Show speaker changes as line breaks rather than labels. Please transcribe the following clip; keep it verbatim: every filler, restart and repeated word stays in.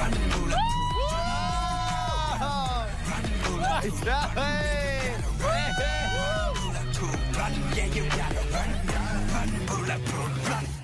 Nice. Hey. Hey. Run, yeah, you gotta run, run, bulletproof, run.